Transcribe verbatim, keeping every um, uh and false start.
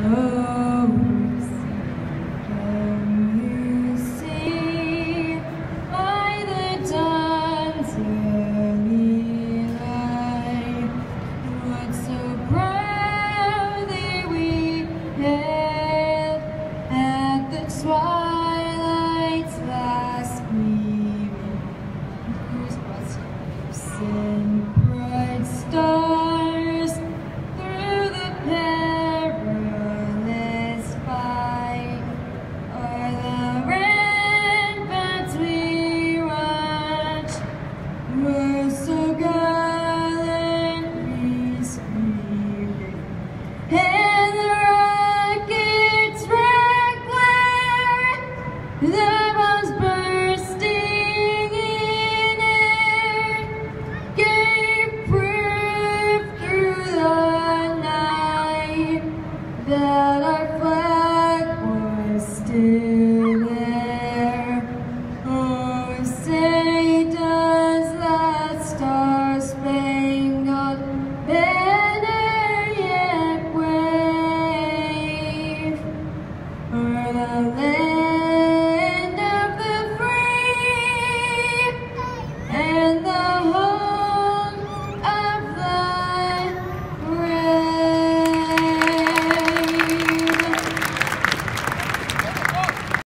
Twilight's last gleaming, whose western and bright stars through the perilous fight are the ramparts we watch, were so gallantly streaming, and the rockets the bombs bursting in air gave proof through the night that our flag was still